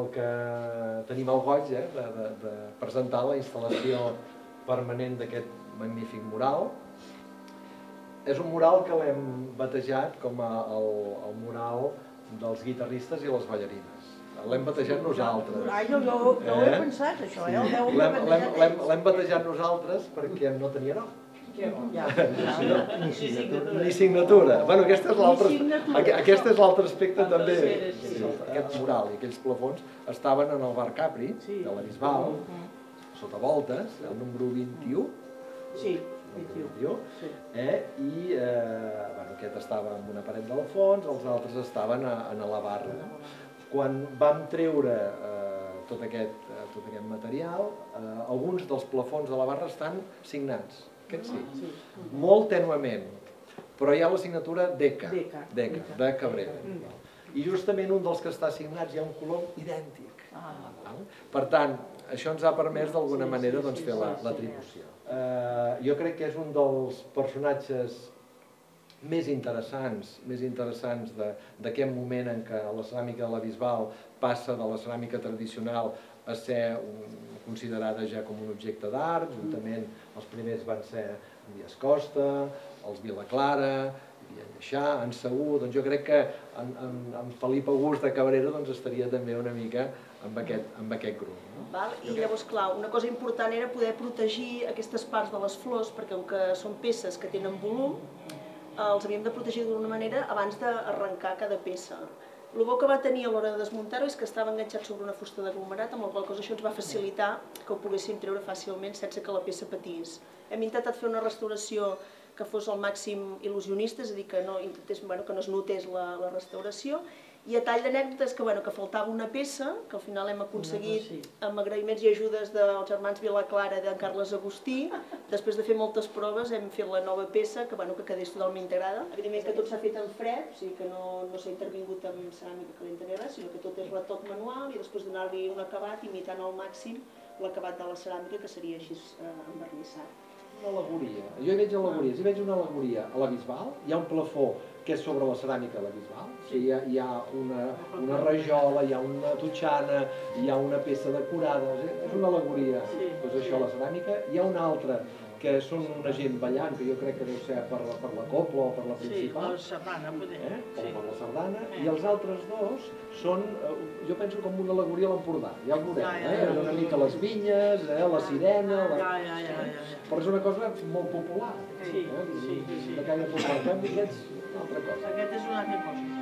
el que tenim el goig de presentar la instal·lació permanent d'aquest magnífic mural. És un mural que l'hem batejat com el mural dels guitarristes i les ballarines. L'hem batejat nosaltres. Jo ho he pensat, això, L'hem batejat nosaltres perquè no tenia nom. Ni signatura. Bueno, aquest és l'altre aspecte també. Aquest mural i aquells plafons estaven en el bar Capri, de la Bisbal, sota voltes, el número 21. Sí, 21. I aquest estava en una paret del fons, els altres estaven a la barra. Quan vam treure tot aquest material, alguns dels plafons de la barra estan signats. Aquest sí, molt tènuement, però hi ha la signatura DECA, de Cabrera. I justament un dels que està signats hi ha un colom idèntic. Per tant, això ens ha permès d'alguna manera fer l'atribució. Jo crec que és un dels personatges més interessants d'aquest moment en què la ceràmica de la Bisbal passa de la ceràmica tradicional a ser considerada ja com un objecte d'art. Juntament els primers van ser en Díaz Costa, els Vilaclara, en Segur. Jo crec que en Felip August de Cabrera estaria també una mica amb aquest grup. I llavors, clar, una cosa important era poder protegir aquestes parts de les flors, perquè com que són peces que tenen volum, els havíem de protegir d'alguna manera abans d'arrencar cada peça. El bo que va tenir a l'hora de desmuntar-ho és que estava enganxat sobre una fusta d'aglomerat, amb la qual cosa això ens va facilitar que ho poguéssim treure fàcilment sense que la peça patís. Hem intentat fer una restauració que fos al màxim il·lusionista, és a dir, que no es notés la restauració, i a tall d'anècdotes que faltava una peça, que al final hem aconseguit amb agraïments i ajudes dels germans Vilaclara i d'en Carles Agustí. Després de fer moltes proves hem fet la nova peça que quedés totalment integrada. Evidentment que tot s'ha fet en fred, o sigui que no s'ha intervingut amb ceràmica calenta ni res, sinó que tot és retoc manual i després donar-li un acabat imitant al màxim l'acabat de la ceràmica, que seria així envernissat. Una al·legoria. Jo hi veig al·legories. Hi veig una al·legoria a la Bisbal. Hi ha un plafó que és sobre la ceràmica de la Bisbal. Hi ha una rajola, hi ha una totxana, hi ha una peça decorada. És una al·legoria, això, la ceràmica. Hi ha una altra que són una gent ballant, que jo crec que deu ser per la copla o per la principal. Sí, per la sardana, poder. O per la sardana. I els altres dos són, jo penso, com una al·legoria a l'Empordà. Ja el veurem, una mica les vinyes, la sirena... Però és una cosa molt popular. Sí. De caire popular. En canvi, aquest és una altra cosa. Aquest és una altra cosa.